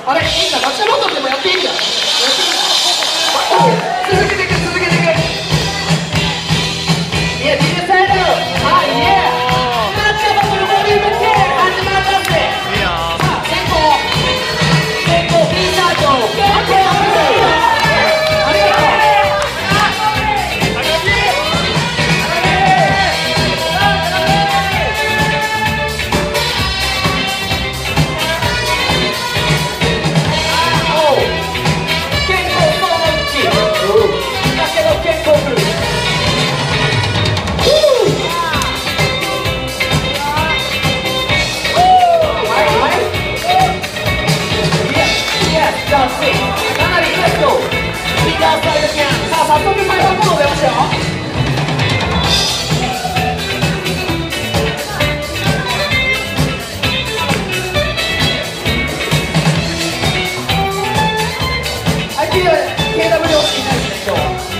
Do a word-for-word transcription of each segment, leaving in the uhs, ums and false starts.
あれいいんだ、町田バトルでもやっていいんだ。続けていく続けていく。いや ビール サイド、はい、イエー町田バトルボリュームじゅう始まったぜ。さあ先行先行 B サイド、あとありがとう。さあ早速前半コード出ましたよ。はい、ケーダブリュー 落ちていないですね今日。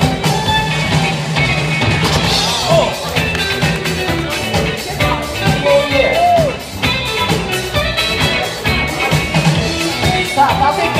さあ縦系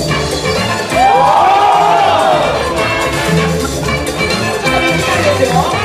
よ。